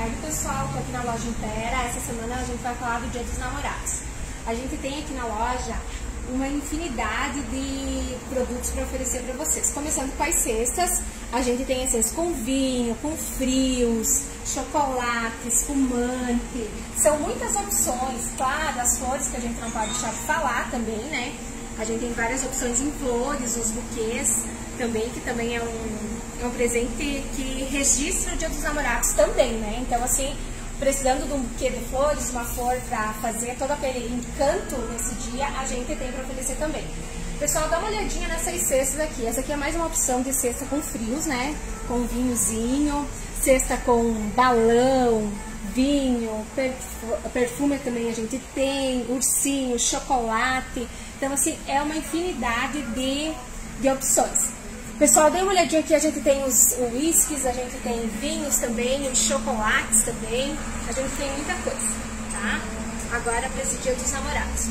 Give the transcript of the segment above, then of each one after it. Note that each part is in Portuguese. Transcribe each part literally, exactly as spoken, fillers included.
tarde, pessoal. Estou aqui na loja Impera. Essa semana a gente vai falar do Dia dos Namorados. A gente tem aqui na loja uma infinidade de produtos para oferecer para vocês. Começando com as cestas, a gente tem as cestas com vinho, com frios, chocolate, espumante. São muitas opções, claro, as flores que a gente não pode deixar de falar também, né? A gente tem várias opções em flores, os buquês também, que também é um, é um presente que registra o Dia dos Namorados também, né? Então, assim, precisando de um buquê de flores, uma flor para fazer todo aquele encanto nesse dia, a gente tem para oferecer também. Pessoal, dá uma olhadinha nessas cestas aqui. Essa aqui é mais uma opção de cesta com frios, né? Com vinhozinho, cesta com balão, vinho, perfume também a gente tem, ursinho, chocolate. Então, assim, é uma infinidade de, de opções. Pessoal, dê uma olhadinha aqui, a gente tem os whiskies, a gente tem vinhos também, os chocolates também, a gente tem muita coisa, tá? Agora para esse Dia dos Namorados.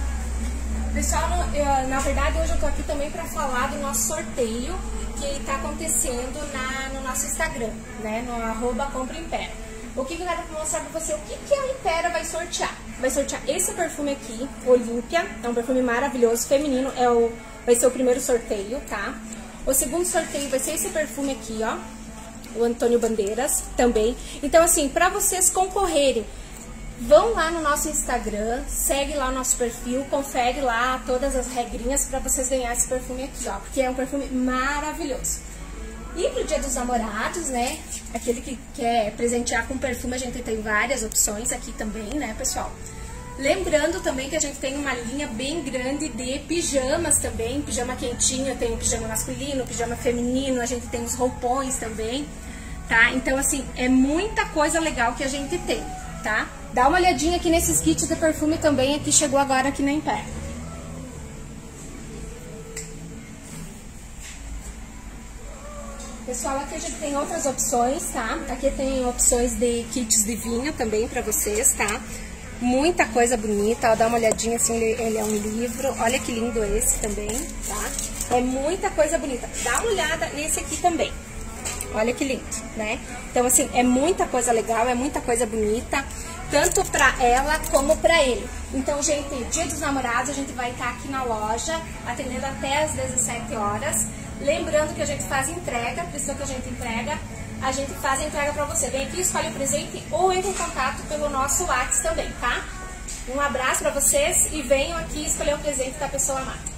Pessoal, eu, na verdade hoje eu tô aqui também para falar do nosso sorteio que está acontecendo na, no nosso Instagram, né? No arroba Compra Impera. O que, que eu quero mostrar para você, o que, que a Impera vai sortear? Vai sortear esse perfume aqui, Olímpia, é um perfume maravilhoso, feminino, é o, vai ser o primeiro sorteio, tá? O segundo sorteio vai ser esse perfume aqui, ó, o Antônio Bandeiras também. Então, assim, para vocês concorrerem, vão lá no nosso Instagram, segue lá o nosso perfil, confere lá todas as regrinhas para vocês ganharem esse perfume aqui, ó, porque é um perfume maravilhoso. E pro Dia dos Namorados, né, aquele que quer presentear com perfume, a gente tem várias opções aqui também, né, pessoal? Lembrando também que a gente tem uma linha bem grande de pijamas também, pijama quentinho, tem o pijama masculino, o pijama feminino, a gente tem os roupões também, tá? Então, assim, é muita coisa legal que a gente tem, tá? Dá uma olhadinha aqui nesses kits de perfume também, aqui chegou agora aqui na Impera. Pessoal, aqui a gente tem outras opções, tá? Aqui tem opções de kits de vinho também pra vocês, tá? Muita coisa bonita, ó, dá uma olhadinha assim, ele, ele é um livro, olha que lindo esse também, tá? É muita coisa bonita, dá uma olhada nesse aqui também, olha que lindo, né? Então, assim, é muita coisa legal, é muita coisa bonita, tanto pra ela como pra ele. Então, gente, Dia dos Namorados, a gente vai estar aqui na loja, atendendo até às dezessete horas, lembrando que a gente faz entrega, pessoa que a gente entrega, a gente faz a entrega pra você. Vem aqui, escolhe o presente ou entre em contato pelo nosso WhatsApp também, tá? Um abraço pra vocês e venham aqui escolher o presente da pessoa amada.